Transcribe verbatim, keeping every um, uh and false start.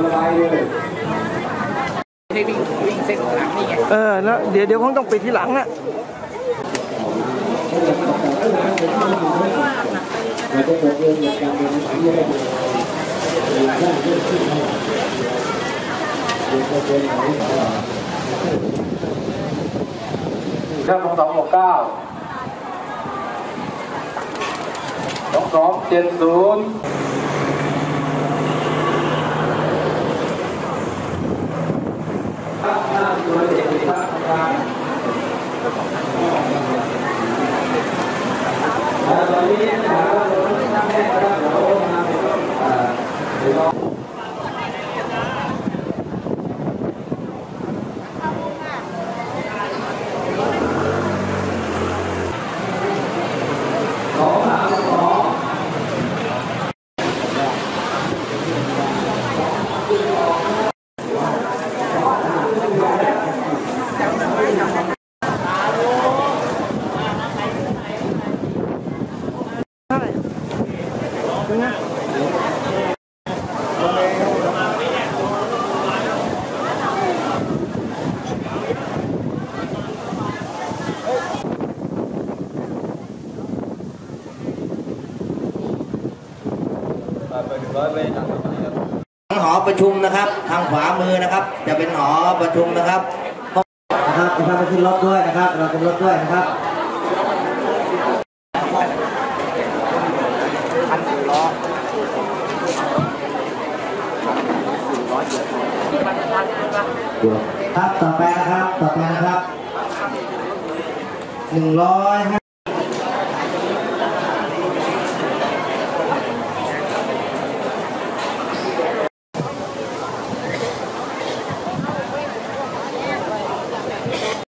ละลายเลยให้วิ่งวิ่งเส้นหลังนี่ไงเออแล้วเดี๋ยวเดี๋ยวคงต้องปิดทีหลังนะเริ่มสองหกเก้าสองสองเจ็ดศูนย์ตอนนี้นะครับเราแม่ครับเราทำเป็นอ่าหอประชุมนะครับทางขวามือนะครับจะเป็นหอประชุมนะครับนะครับเราไปขึ้นรถด้วยนะครับเราขึ้นรถด้วยนะครับครับต่อไปนะครับต่อไปนะครับหนึ่งร้อย